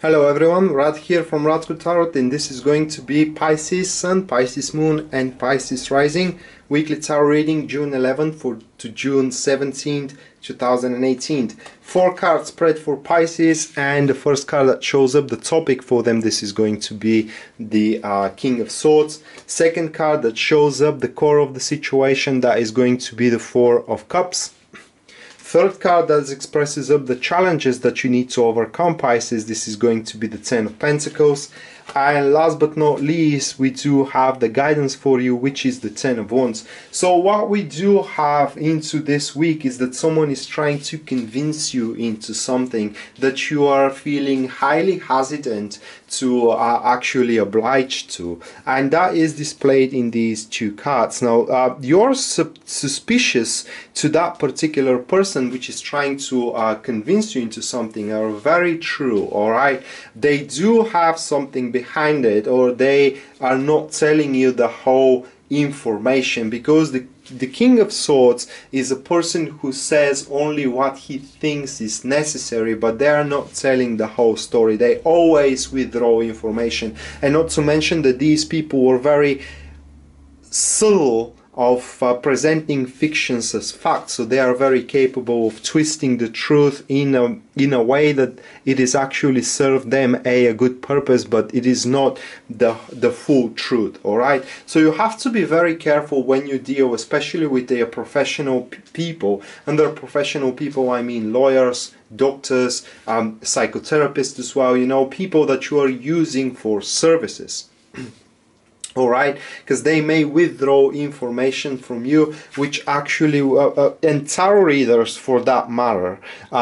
Hello everyone, Rad here from Radko Tarot, and this is going to be Pisces Sun, Pisces Moon and Pisces Rising weekly tarot reading June 11th to June 17th, 2018. 4 card spread for Pisces, and the first card that shows up, the topic for them, this is going to be the King of Swords. Second card that shows up, the core of the situation, that is going to be the Four of Cups. Third card that expresses up the challenges that you need to overcome, Pisces, this is going to be the Ten of Pentacles. And last but not least, we do have the guidance for you, which is the Ten of Wands. So what we do have into this week is that someone is trying to convince you into something that you are feeling highly hesitant to actually oblige to, and that is displayed in these 2 cards. Now you're suspicious to that particular person which is trying to convince you into something are very true, alright? They do have something behind it, or they are not telling you the whole information, because the King of Swords is a person who says only what he thinks is necessary, but they are not telling the whole story. They always withdraw information, and not to mention that these people were very subtle of presenting fictions as facts, so they are very capable of twisting the truth in a way that it is actually serve them a good purpose, but it is not the full truth. All right, so you have to be very careful when you deal, especially with the professional people. Under professional people, I mean lawyers, doctors, psychotherapists as well, you know, people that you are using for services. Alright, because they may withdraw information from you, which actually and tarot readers for that matter,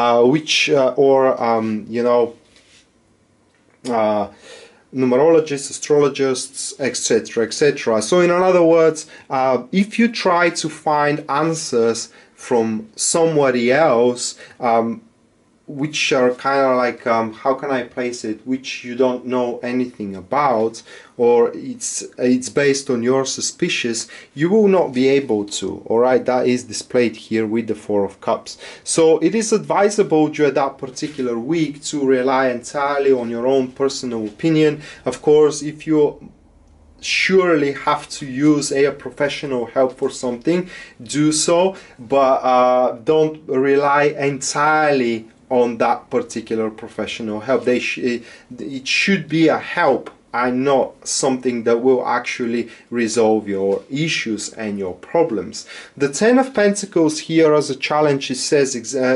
you know, numerologists, astrologists, etc., etc. So in other words, if you try to find answers from somebody else, which are kind of like, how can I place it, which you don't know anything about, or it's based on your suspicions, you will not be able to. Alright, that is displayed here with the Four of Cups. So it is advisable during that particular week to rely entirely on your own personal opinion. Of course, if you surely have to use a professional help for something, do so, but don't rely entirely on that particular professional help. It should be a help and not something that will actually resolve your issues and your problems. The Ten of Pentacles here as a challenge, it says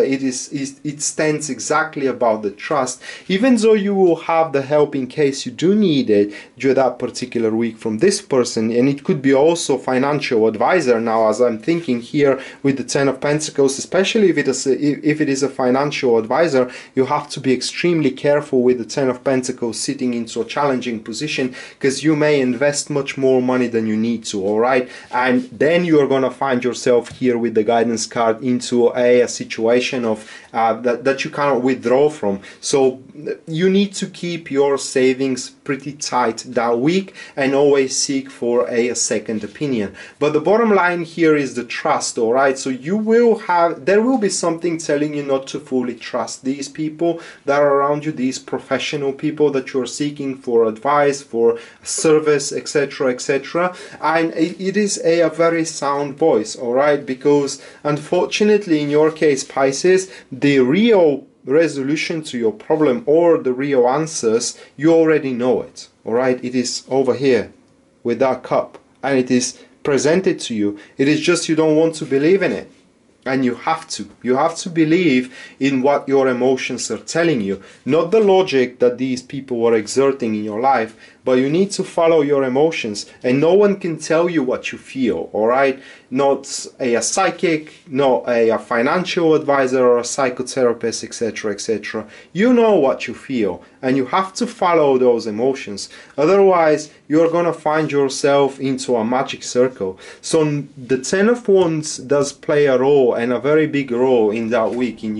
it stands exactly about the trust. Even though you will have the help in case you do need it during that particular week from this person, and it could be also financial advisor. Now, as I'm thinking here with the Ten of Pentacles, especially if it is a financial advisor, you have to be extremely careful with the Ten of Pentacles sitting into a challenging position, because you may invest much more money than you need to. All right, and then you are going to find yourself here with the guidance card into a situation of that you cannot withdraw from. So you need to keep your savings pretty tight that week and always seek for a second opinion. But the bottom line here is the trust. All right, so there will be something telling you not to fully trust these people that are around you, these professional people that you're seeking for advice, for service, etc., etc. And it is a very sound voice. All right, because unfortunately in your case, Pisces, the real resolution to your problem or the real answers, you already know it. All right, it is over here with that cup, and it is presented to you. It is just you don't want to believe in it. And you have to believe in what your emotions are telling you, not the logic that these people are exerting in your life, but you need to follow your emotions, and no one can tell you what you feel. All right, not a psychic, not a financial advisor or a psychotherapist, etc., etc. You know what you feel, and you have to follow those emotions. Otherwise, you're gonna find yourself into a magic circle. So the Ten of Wands does play a role, and a very big role in that week, in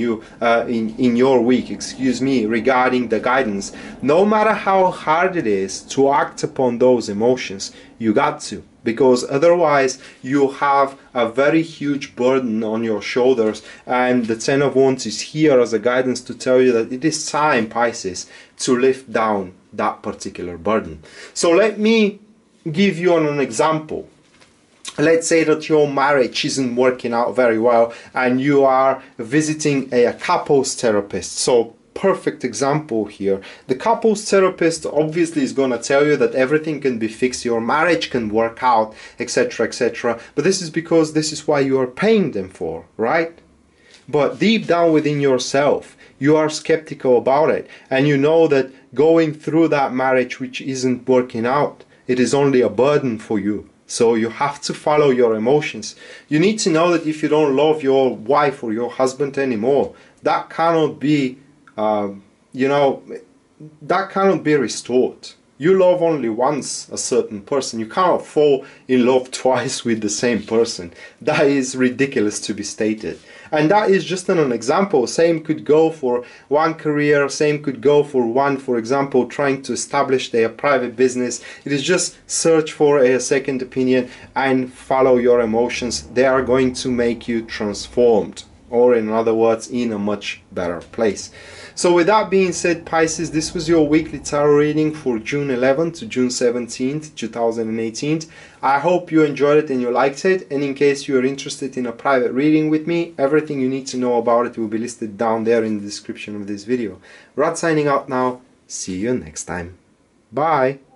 your week, excuse me, regarding the guidance. No matter how hard it is to act upon those emotions, you got to. because otherwise you have a very huge burden on your shoulders, and the Ten of Wands is here as a guidance to tell you that it is time, Pisces, to lift down that particular burden. So let me give you an example. Let's say that your marriage isn't working out very well and you are visiting a couples therapist. So perfect example here. The couples therapist obviously is going to tell you that everything can be fixed, your marriage can work out, etc., etc. But this is because this is why you are paying them for, right? But deep down within yourself, you are skeptical about it, and you know that going through that marriage which isn't working out, it is only a burden for you. So you have to follow your emotions. You need to know that if you don't love your wife or your husband anymore, that cannot be, that cannot be restored. You love only once a certain person. You cannot fall in love twice with the same person. That is ridiculous to be stated. And that is just an example. Same could go for one career, same could go for one, for example, trying to establish their private business. It is just search for a second opinion and follow your emotions. They are going to make you transformed, or in other words, in a much better place. So with that being said, Pisces, this was your weekly tarot reading for June 11th to June 17th, 2018. I hope you enjoyed it and you liked it. And in case you are interested in a private reading with me, everything you need to know about it will be listed down there in the description of this video. Rad signing out now. See you next time. Bye.